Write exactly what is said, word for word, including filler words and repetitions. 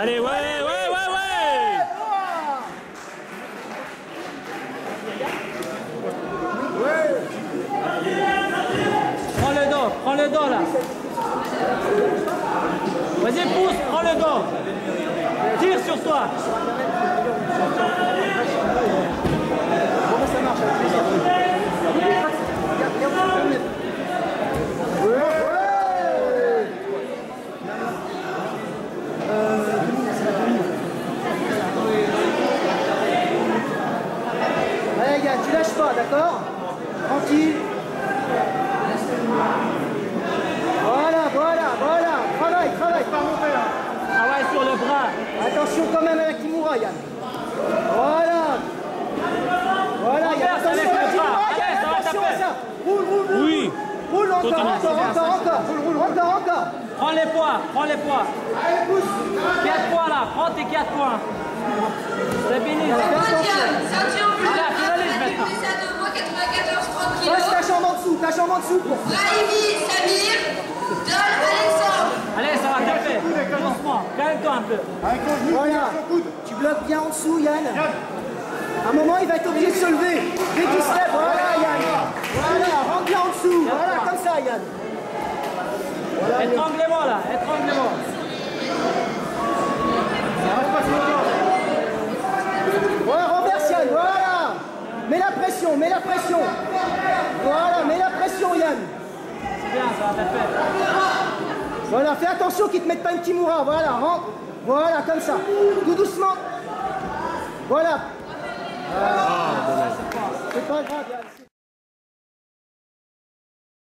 Allez, ouais, ouais, ouais, ouais. Prends le dos, prends le dos là. Vas-y, pousse, prends le dos. Tire sur toi. Comment ça marche avec les Allez gars, tu lâches pas, d'accord? Tranquille. Voilà, voilà, voilà. Travaille, travaille, pas monter là. Ah ouais, sur le bras. Attention quand même à la Kimura, Yann. Voilà. Voilà, Yann. Renverse avec Attention à la le bras. Kimura, Allez, Yann. ça va Attention taper. à ça. Roule, roule, roule. Oui. Roule encore, Totalement. encore, encore, encore. Roule, roule, encore, encore. Prends les poids, prends les poids. Allez, pousse. quatre points là, prends tes quatre points. Stabilise. Ceinture bleue, Voilà, finalise Abdelhamid maintenant. Messa de moi, quatre-vingt-quatorze trente Passe ta kilos. jambe en dessous, ta jambe en dessous. Brahimi Samir, Dol Alexandre. Allez, ça va taper. Doucement, calme-toi un peu. Voilà. Tu bloques bien en dessous, Yann. À un moment, il va être obligé de se lever. Dès qu'il se lève, voilà, Yann. Voilà, rentre bien en dessous. Voilà, comme ça, Yann. Voilà, le- Étranglez-moi là, étranglez-moi. Voilà, renverse, Yann. Voilà. Mets la pression, mets la pression. Voilà, mets la pression, Yann. C'est bien, ça va taper. Voilà, fais attention qu'ils te mettent pas une Kimura. Voilà, rentre. Voilà, comme ça. Tout doucement. Voilà. C'est pas grave, Yann.